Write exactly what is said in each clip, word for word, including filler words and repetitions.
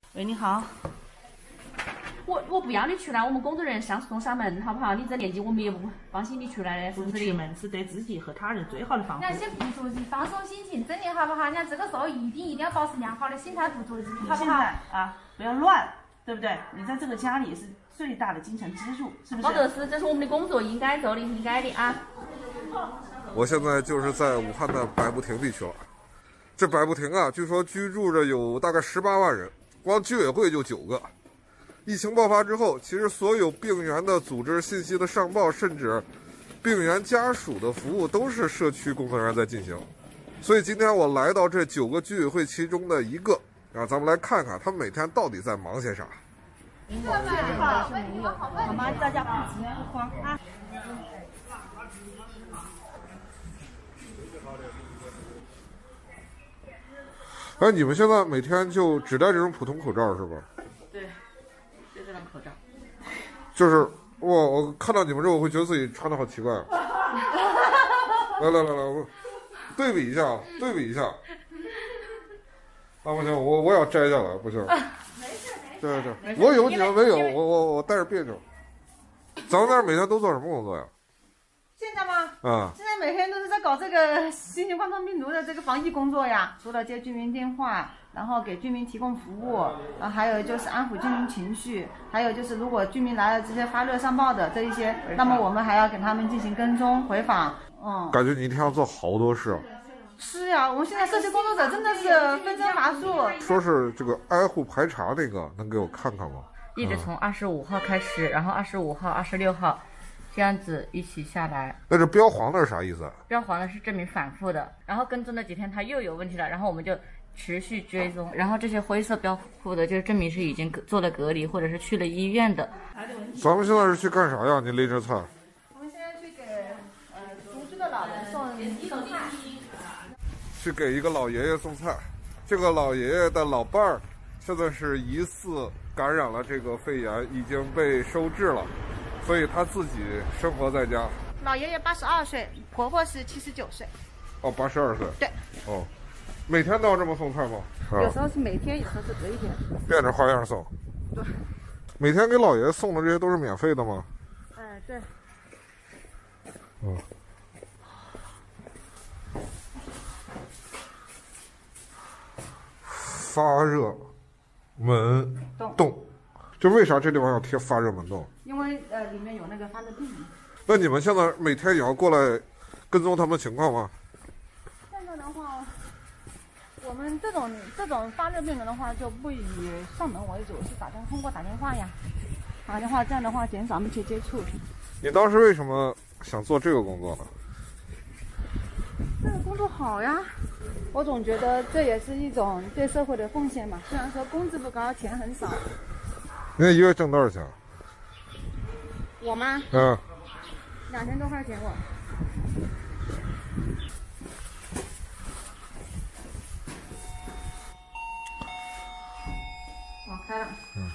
喂，你好。我我不要你去了，我们工作人员上送上门，好不好？你这年纪我们也不放心你出来的，是不是？ 出门是对自己和他人最好的防护。 人家先不着急，放松心情，整理好不好？人家这个时候一定一定要保持良好的心态，不着急，好不好？ 现在啊，不要乱，对不对？你在这个家里是最大的精神支柱，是不是？ 好的是，这是我们的工作应该做的，应该的啊。 我现在就是在武汉的百步亭地区了。这百步亭啊，据说居住着有大概十八万人，光居委会就九个。疫情爆发之后，其实所有病源的组织信息的上报，甚至病源家属的服务，都是社区工作人员在进行。所以今天我来到这九个居委会其中的一个，啊，咱们来看看他们每天到底在忙些啥。 好， 好吗？大家不急不慌啊。 哎，你们现在每天就只戴这种普通口罩是吧？ 对，就这种口罩。 就是哇，我看到你们之后，我会觉得自己穿的好奇怪啊。来来来来，我对比一下，对比一下。啊，不行，我我也要摘下来，不行。对对对，我有你们没有，我我我带着别扭。咱们那儿每天都做什么工作呀？ 现在吗？ 啊， 现在每天都是在搞这个新型冠状病毒的这个防疫工作呀，除了接居民电话，然后给居民提供服务，啊，还有就是安抚居民情绪，还有就是如果居民来了这些发热上报的这一些，那么我们还要给他们进行跟踪回访。嗯， 感觉你一天要做好多事啊。 是呀，我们现在社区工作者真的是分身乏术。 说是这个挨户排查那个，能给我看看吗？ 一直从二十五号开始，然后二十五号、二十六号。这样子一起下来， 那这标黄的是啥意思？ 标黄的是证明反复的，然后跟踪了几天它又有问题了，然后我们就持续追踪，然后这些灰色标注的就证明是已经做了隔离或者是去了医院的。 咱们现在是去干啥呀？你拎着菜？ 我们现在去给呃独居的老人送送菜， 去给一个老爷爷送菜。这个老爷爷的老伴儿现在是疑似感染了这个肺炎，已经被收治了。所以他自己生活在家。 老爷爷八十二岁，婆婆是七十九岁。 哦，八十二岁。 对。 哦，每天都要这么送菜吗？ 有时候是每天，有时候是隔一天。 变着花样送。 对。 每天给老爷爷送的这些都是免费的吗？ 哎，对。 嗯。发热门洞。就为啥这地方要贴发热门洞？ 因为呃里面有那个发热病。 那你们现在每天也要过来跟踪他们情况吗？ 现在的话，我们这种这种发热病人的话，就不以上门为主，是打电通过打电话呀，打电话这样的话减少密切接触。 你当时为什么想做这个工作呢？ 这个工作好呀，我总觉得这也是一种对社会的奉献嘛。虽然说工资不高，钱很少。 你一个月挣多少钱？ 我吗？ 嗯， 两千多块钱我。我开了。嗯。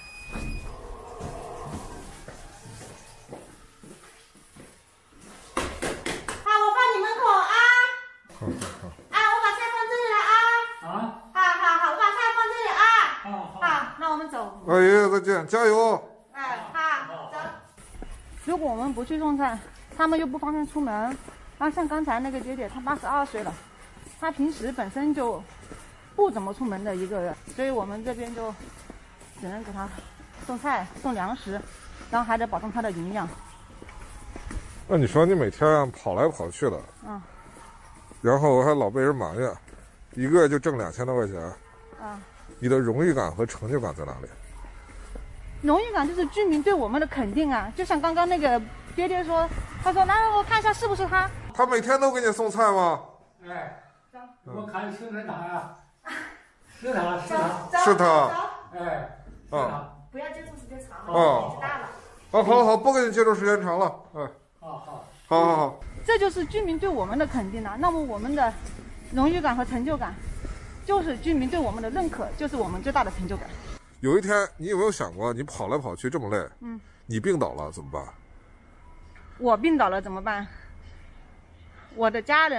好，我放你门口啊。 好好好。 啊，我把菜放这里了啊。 啊。 好好好，我把菜放这里啊。 好好。 好，那我们走。 老爷爷再见，加油！ 哎，好，走。 如果我们不去送菜，他们又不方便出门。然后像刚才那个姐姐，她八十二岁了，她平时本身就不怎么出门的一个人，所以我们这边就只能给她送菜、送粮食，然后还得保证她的营养。 那你说你每天跑来跑去的， 嗯， 然后还老被人埋怨，一个月就挣两千多块钱， 啊， 你的荣誉感和成就感在哪里？ 荣誉感就是居民对我们的肯定啊，就像刚刚那个爹爹说，他说来我看一下是不是他。 他每天都给你送菜吗？ 哎，我看是不是他呀？是他，是他， 是他。 哎，是他。 不要接触时间长了， 哦年纪大了。 好好好，不跟你接触时间长了。哎， 好好， 好好好。 这就是居民对我们的肯定啊。那么我们的荣誉感和成就感，就是居民对我们的认可，就是我们最大的成就感。 有一天，你有没有想过，你跑来跑去这么累， 嗯， 你病倒了怎么办？ 我病倒了怎么办？我的家人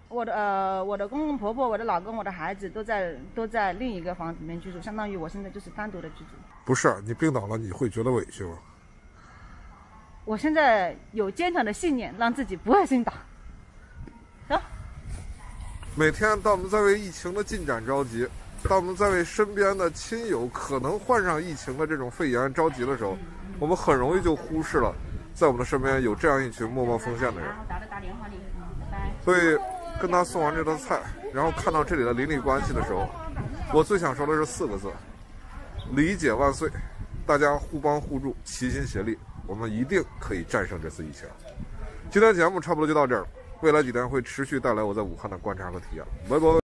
我的呃，我的公公婆婆、我的老公、我的孩子都在都在另一个房子里面居住，相当于我现在就是单独的居住。 不是，你病倒了，你会觉得委屈吗？ 我现在有坚强的信念，让自己不会病倒。行。 每天，当我们在为疫情的进展着急，当我们在为身边的亲友可能患上疫情的这种肺炎着急的时候，我们很容易就忽视了，在我们的身边有这样一群默默奉献的人。所以，跟他送完这道菜，然后看到这里的邻里关系的时候，我最想说的是四个字：理解万岁！大家互帮互助，齐心协力，我们一定可以战胜这次疫情。今天节目差不多就到这儿，未来几天会持续带来我在武汉的观察和体验。拜拜。